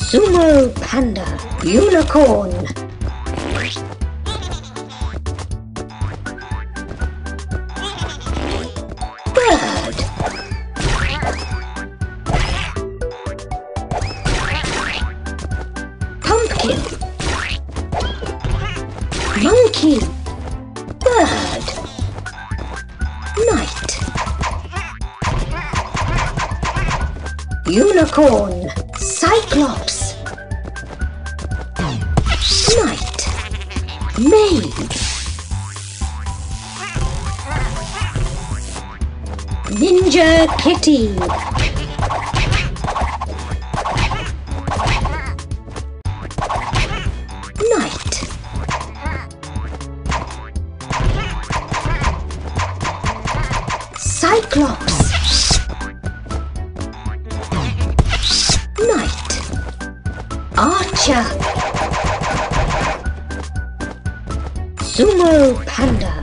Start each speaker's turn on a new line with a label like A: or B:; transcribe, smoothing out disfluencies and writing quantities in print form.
A: Sumo Panda. Unicorn. Bird. Pumpkin. Monkey. Bird. Knight. Unicorn. Cyclops. Knight. Maid. Ninja Kitty. Knight. Cyclops. Knight. Archer. Sumo Panda.